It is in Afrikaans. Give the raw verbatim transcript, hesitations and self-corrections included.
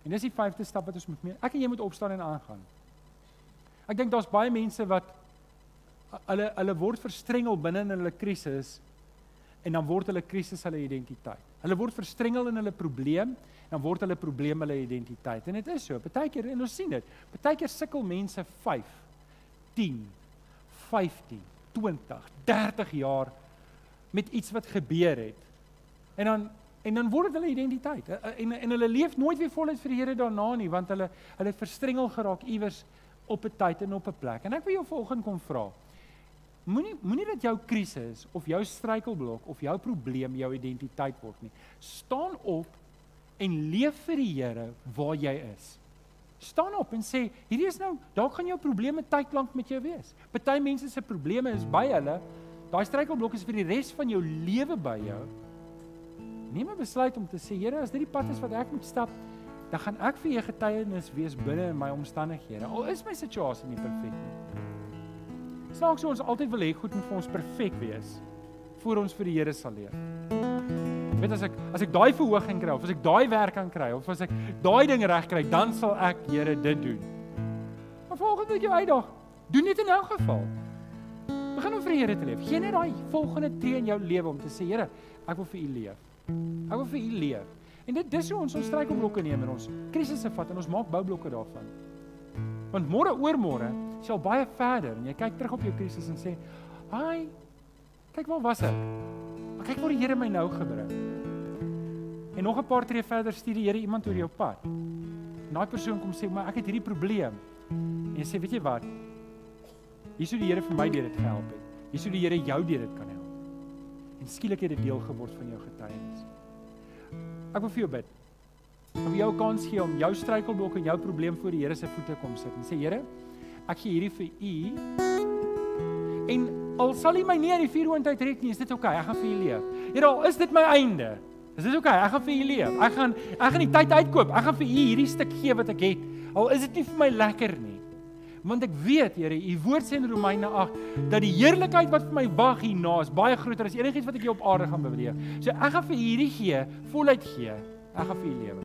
En dis die vyfde stap wat ons moet mee. Ek en jy moet opstaan en aangaan. Ek dink daar's baie mense wat hulle hulle word verstrengel binne in hulle krisis en dan word hulle krisis hulle identiteit. Hulle word verstrengel in hulle probleem en dan word hulle probleem hulle identiteit. En dit is so, partykeer en ons sien dit. Partykeer sukkel mense vyf, tien, vyftien, twintig, dertig jaar met iets wat gebeur het. En dan en dan word dit hulle identiteit. En en hulle leef nooit weer voluit vir die Here daarna nie, want hulle hulle het verstrengel geraak iewers op 'n tyd en op 'n plek. En ek wil jou vanoggend kom vra. Moenie moenie dat jou krisis of jou struikelblok of jou probleem jou identiteit word nie. Staan op en leef vir die Here waar jy is. Staan op en sê, hierdie is nou, dalk gaan jou probleme tydlank met jou wees. Party mense se probleme is by hulle, daai struikelblok is vir die res van jou lewe by jou. Neem 'n besluit om te sê, Here, as dit die pad is wat ek moet stap, dan gaan ek vir U getuienis wees binne in my omstandighede. Al is my situasie nie perfek nie. Snaaks so ons altyd wil hê goed moet vir ons perfek wees voor ons vir die Here sal leef. Jy weet as ek as ek daai verhoging kry of as ek daai werk kan kry of as ek daai ding reg kry, dan sal ek Here dit doen. Maar volgende moet jy uitdaag. Doen dit in elk geval. Begin om vir die Here te leef. Geen net daai volgende tree in jou lewe om te sê, Here, ek wil vir U leef. Ek wil vir U leef. En dit dis hoe ons ons struikelblokke neem en ons krisisse vat en ons maak boublokke daarvan. Want môre oormôre is jy al baie verder en jy kyk terug op jou krisis en sê, "Haai, kyk waar was ek? Maar kyk waar die Here my nou gebring." En nog 'n paar tree verder stuur die Here iemand oor jou pad. En daai persoon kom sê, "Maar ek het hierdie probleem." En jy sê, "Weet jy wat? Hier sou die Here vir my deur dit gehelp het. Hier sou die Here jou deur dit kan help." En skielik het dit deel geword van jou getuienis. Ek wil vir jou bid. Ek wil jou 'n kans gee om jou struikelblok en jou probleem voor die Here se voete kom sit en sê, Here, ek gee hierdie vir U. En al sal U my nie aan die vuurhoondheid red nie, is dit oukei, ek gaan vir U leef. Here, al is dit my einde, is dit oukei, ek gaan vir U leef. Ek gaan ek gaan die tyd uitkoop. Ek gaan vir U hierdie stuk gee wat ek het. Al is dit nie vir my lekker nie. Want ek weet, Here, U woord sê in Romeine agt dat die heerlikheid wat vir my wag hierna is baie groter as enigiets wat ek hier op aarde gaan beleef. So ek gaan vir U hierdie gee, voluit gee. Ek gaan vir U lewe.